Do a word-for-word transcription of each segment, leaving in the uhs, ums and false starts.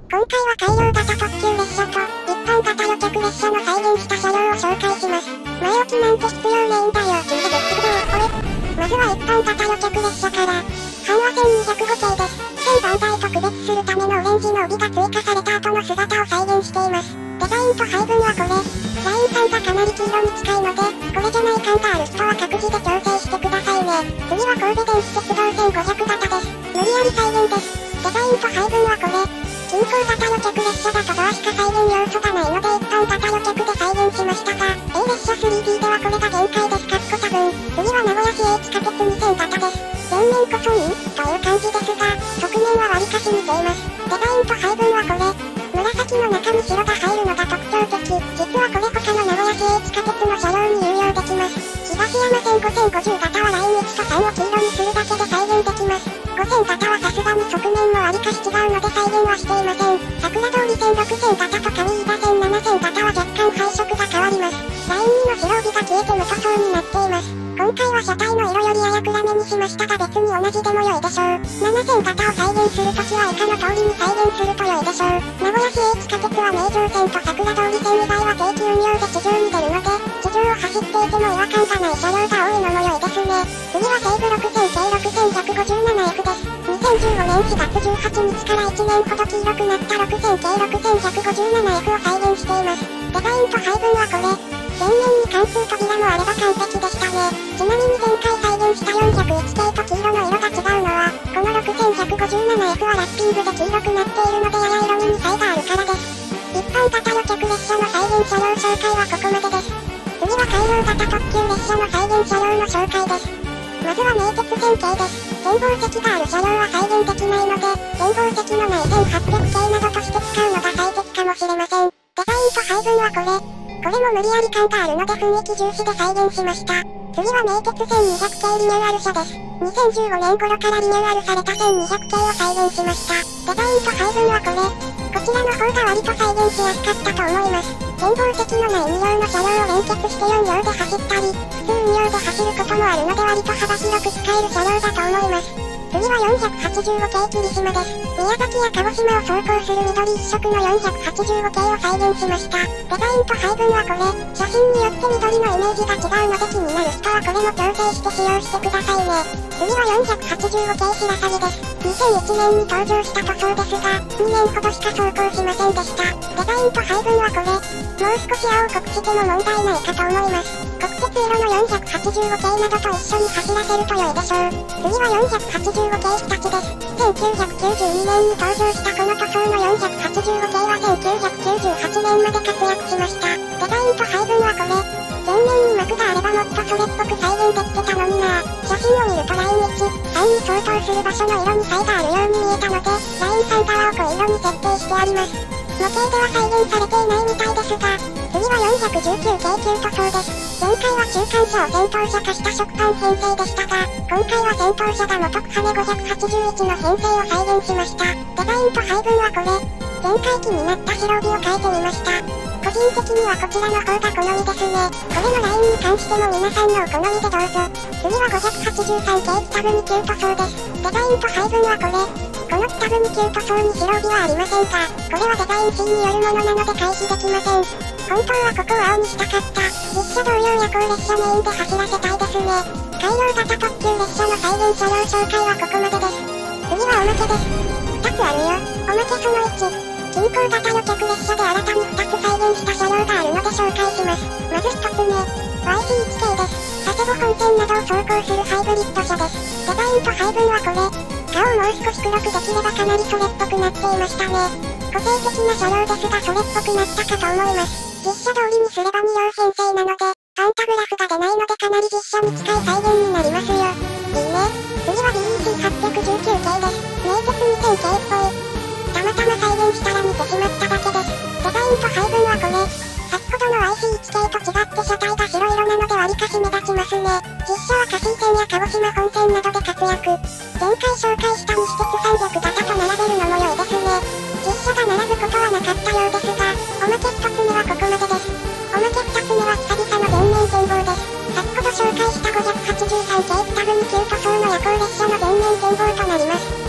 今回は改良型特急列車と一般型旅客列車の再現した車両を紹介します。前置きなんて必要ねえんだよ。地図で行動、これ。まずは一般型旅客列車から。阪和せんにひゃくご系です。全番台と区別するためのオレンジの帯が追加された後の姿を再現しています。デザインと配分はこれ。ラインさんがかなり黄色に近いので、これじゃない感がある人は各自で調整してくださいね。次は神戸電気鉄道せんごひゃく型です。無理やり再現です。デザインと配分はこれ。近郊型旅客列車だとドアしか再現要素がないので一般型旅客で再現しましたが、A 列車 スリーディー ではこれが限界です。かっこ多分。次は名古屋市営地下鉄にせん型です。前面こそインという感じですが、側面はわりかし似ています。デザインと配分はこれ。紫の中に白が入るのが特徴的。実はこれ他の名古屋市営地下鉄の車両に有用できます。東山線ごせんごじゅう型はラインいちとさんを黄色にするだけで再現できます。ごせん型はさすがに側面もわりかし違うので再現はしていません。桜通り線ろくせん型と上飯田線ななせん型は若干配色が変わります。ラインにの白帯が消えて無塗装になっています。今回は車体の色よりやや暗めにしましたが別に同じでも良いでしょう。ななせん型を再現するときは以下の通りに再現すると良いでしょう。名古屋市営地下鉄は名城線と桜通り線以外は定期運用で地上に出るので、地上を走っていても違和感がない車両が多いのも良いですね。次は西武ろくせん系ろくせんひゃくごじゅうななエフ です。にせんじゅうごねんしがつじゅうはちにちからいちねんほど黄色くなったろくせん系ろくせんひゃくごじゅうななエフ を再現しています。デザインと配分はこれ。前面に貫通扉もあれば完璧でしたね。ちなみに前回再現したよんひゃくいち系と黄色の色が違うのは、このろくせんひゃくごじゅうななエフ はラッピングで黄色くなっているのでやや色味に差異があるからです。一般型旅客列車の再現車両紹介はここまでです。次は改良型特急列車の再現車両の紹介です。まずは名鉄線系です。展望席がある車両は再現できないので、展望席のないせんはっぴゃく系などとして使うのが最適かもしれません。デザインと配分はこれ。これも無理やり感があるので雰囲気重視で再現しました。次は名鉄せんにひゃく系リニューアル車です。にせんじゅうごねん頃からリニューアルされたせんにひゃく系を再現しました。デザインと配分はこれ。こちらの方が割と再現しやすかったと思います。展望席のないに両の車両を連結してよん両で走ったり、普通に両で走ることもあるので割と幅広く使える車両だと思います。次はよんひゃくはちじゅうご系霧島です。宮崎や鹿児島を走行する緑一色のよんひゃくはちじゅうご系を再現しました。デザインと配分はこれ。写真によって緑のイメージが違うので気になる人はこれも調整して使用してくださいね。次はよんひゃくはちじゅうご系白鷺です。にせんいちねんに登場した塗装ですが、にねんほどしか走行しませんでした。デザインと配分はこれ。もう少し青濃くしても問題ないかと思います。国鉄色のよんひゃくはちじゅうご系などと一緒に走らせると良いでしょう。次はよんひゃくはちじゅうご系日立です。せんきゅうひゃくきゅうじゅうにねんに登場したこの塗装のよんひゃくはちじゅうご系はせんきゅうひゃくきゅうじゅうはちねんまで活躍しました。デザインと配分はこれ。前面に幕があればもっとそれっぽく再現できてたのにな。写真を見るとラインいち、さんに相当する場所の色に差異があるように見えたので、ラインさん側を濃い色に設定してあります。模型では再現されていないみたいですが、次はよんひゃくじゅうきゅう系旧塗装です。前回は中間車を先頭車化した食パン編成でしたが、今回は先頭車が元クハネごひゃくはちじゅういちの編成を再現しました。デザインと配分はこれ。前回気になった白帯を変えてみました。個人的にはこちらの方が好みですね。これのラインに関しても皆さんのお好みでどうぞ。次はごひゃくはちじゅうさん系北組旧塗装です。デザインと配分はこれ。この北組旧塗装に白帯はありませんが、これはデザイン C によるものなので回避できません。本当はここを青にしたかった。実車同様夜行列車メインで走らせたいですね。改良型特急列車の再現車両紹介はここまでです。次はおまけです。ふたつあるよ。おまけそのいち。近郊型旅客列車で新たにふたつ再現した車両があるので紹介します。まずひとつめ。ワイシーいち 系です。佐世保本線などを走行するハイブリッド車です。デザインと配分はこれ。顔をもう少し黒くできればかなりそれっぽくなっていましたね。個性的な車両ですがそれっぽくなったかと思います。実車通りにすればに両編成なので、パンタグラフが出ないのでかなり実車に近い再現になりますよ。いいね。次は ビーイーシーはちいちきゅう 系です。名鉄にせん系っぽい。たまたま再現したら似てしまっただけです。デザインと配分はこれ。先ほどの ワイシーいち 系と違って車体が白色なので割かし目立ちますね。実車は香水線や鹿児島本線などで活躍。前回紹介した西鉄さんびゃく型と並べるのも良いですね。実車が並ぶことはなかったようですが、おまけひとつめはここまでです。おまけふたつめは久々の前面展望です。先ほど紹介したごひゃくはちじゅうさん系北組旧塗装の夜行列車の前面展望となります。走行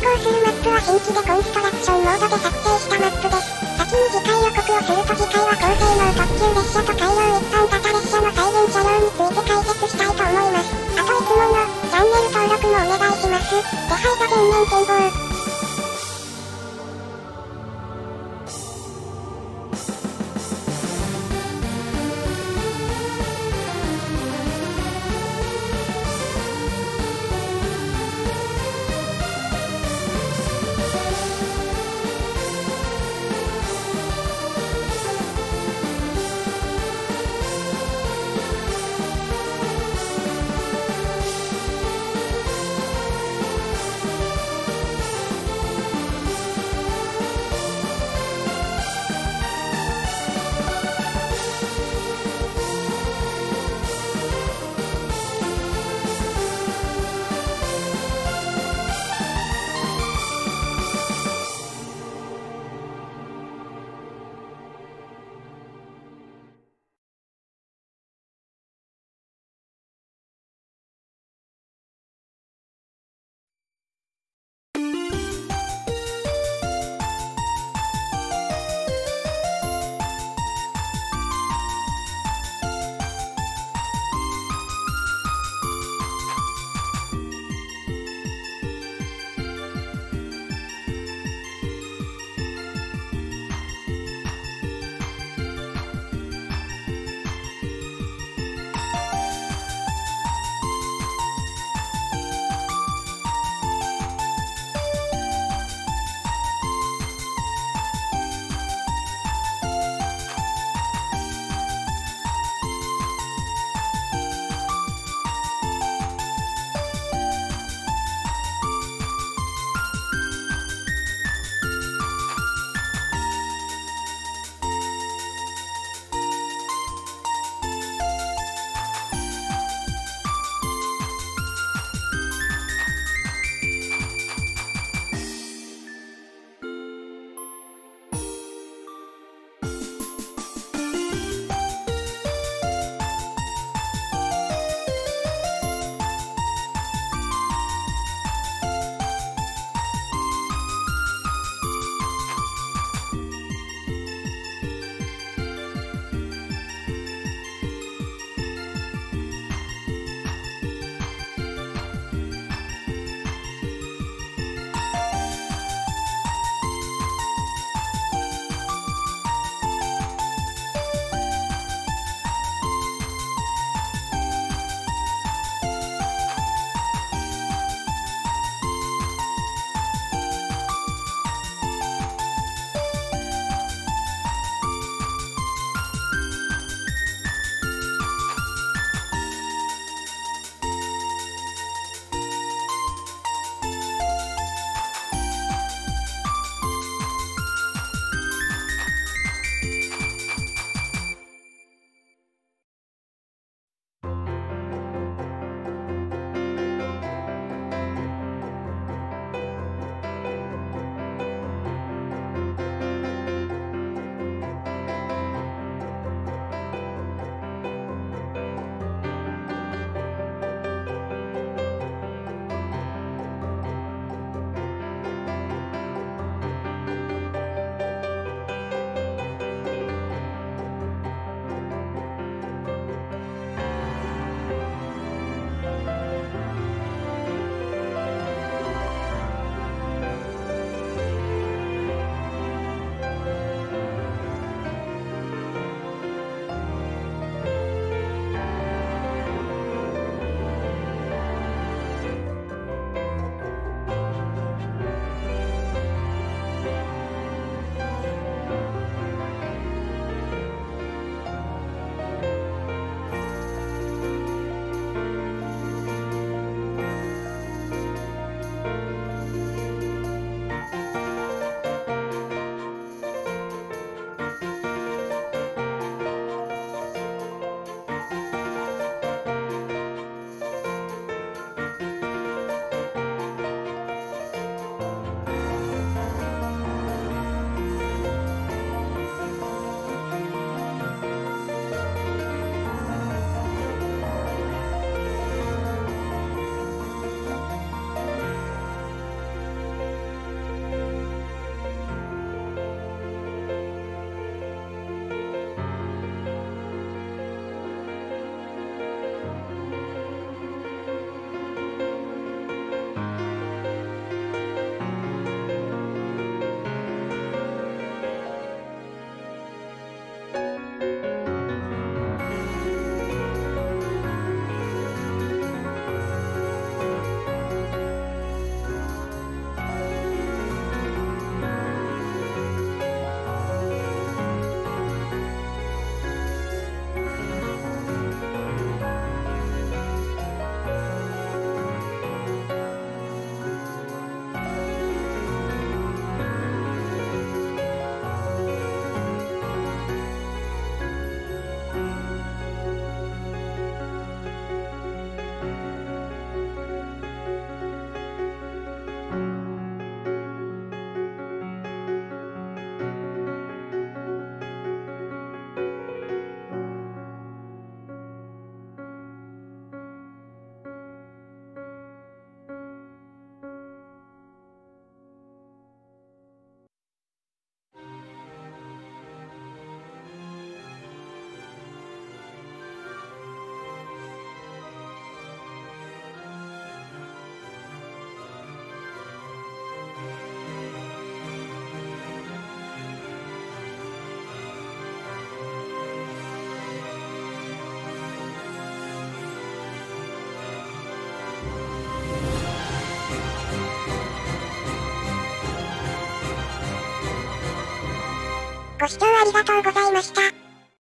行するマップは新規でコンストラクションモードで作成したマップです。先に次回予告をすると次回は高性能特急列車と改良一般型列車の再現車両について解説したいと思います。あといつものチャンネル登録もお願いします。手配と全面展望。 ご視聴ありがとうございました。